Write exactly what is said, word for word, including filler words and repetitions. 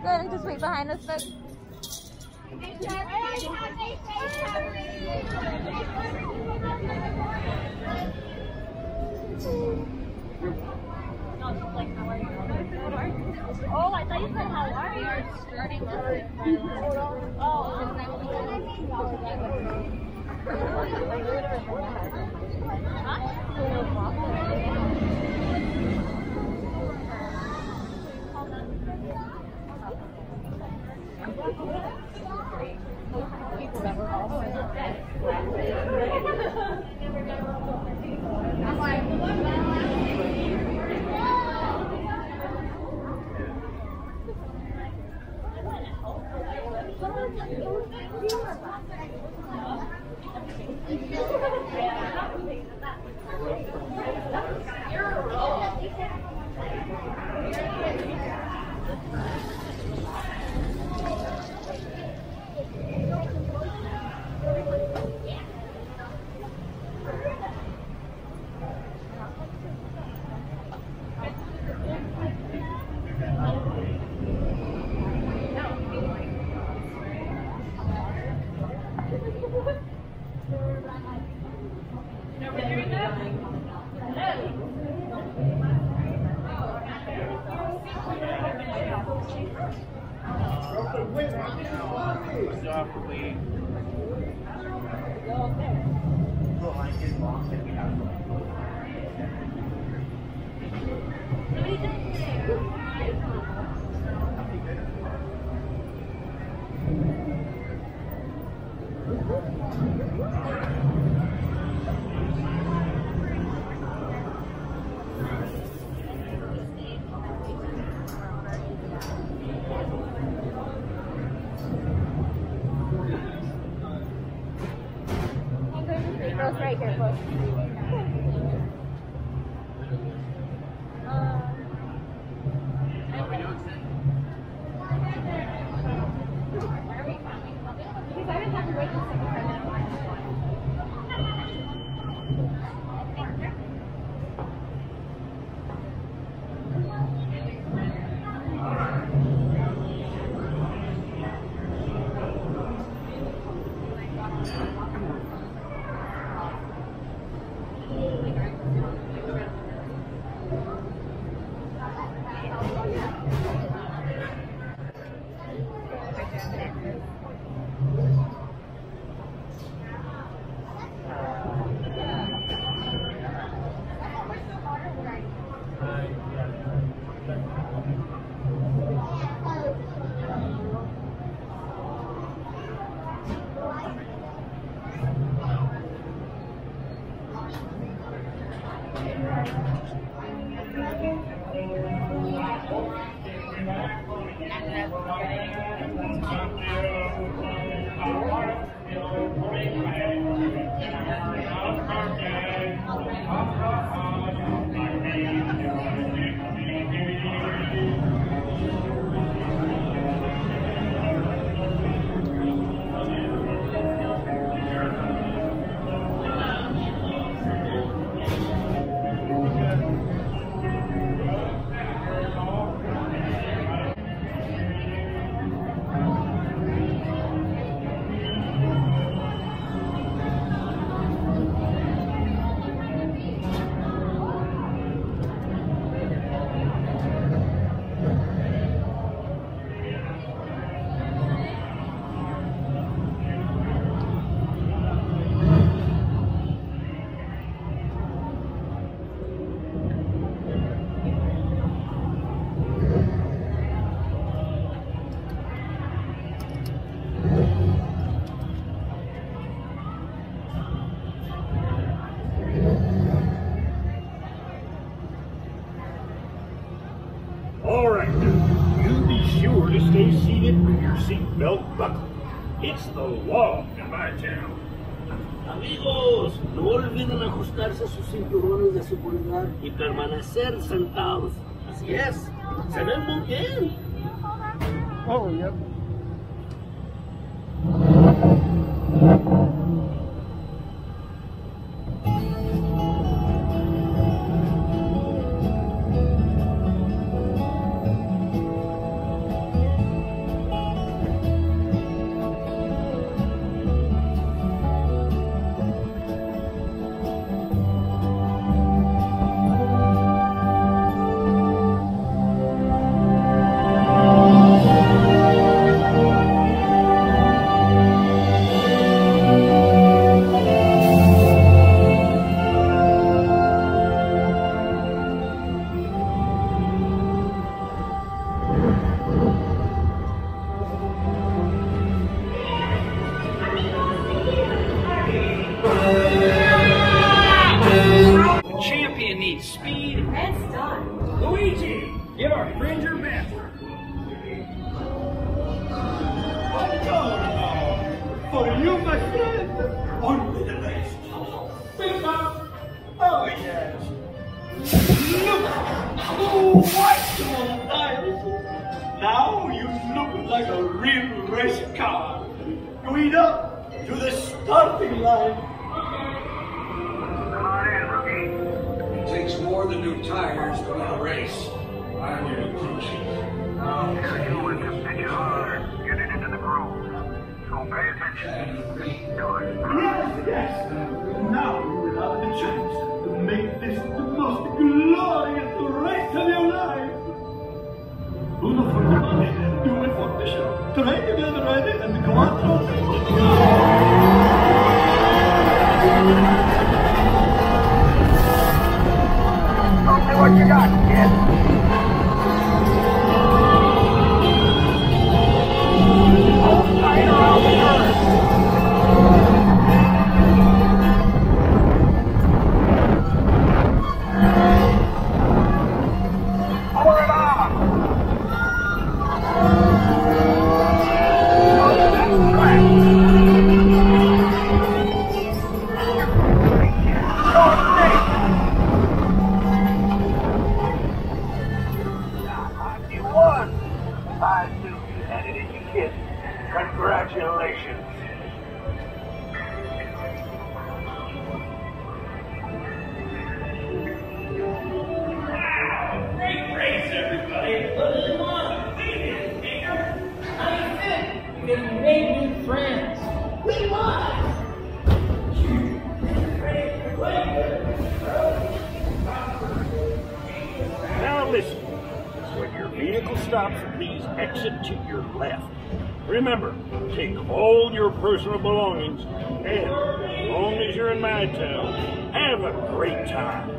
ahead and just wait behind us, but. Oh, I thought you said how are you? Starting to oh, isn't that what we people that were all right here, close. Seatbelt buckle. It's the law in my town. Amigos, no olviden ajustarse sus cinturones de seguridad y permanecer sentados. Así es, se ven muy bien. Oh, yep. Oh, for you, my friend, only the best. Big Bob. Oh, yes. Look, oh, white tires. Now you look like a real race car. Going up to the starting line. Come on in, rookie. It takes more than new tires to win a race. I'm your crew chief. I'll tell you when to pitch it hard. Get it into the groove. So pay attention. Do it. Yes, yes. Now you will have the chance to make this the most glorious race of your life. Do not for the money, do it for the show. Try to get ready and go on. Tell me what you got, kid. Hold tight around the turn. Pour it on. Oh, that's correct. I knew you had it in you, kid. Congratulations. Great race, everybody. What do you want? We did, Tinker. I said we can make new friends. We won. Now listen. When your vehicle stops, please exit to your left. Remember, take all your personal belongings, and as long as you're in my town, have a great time.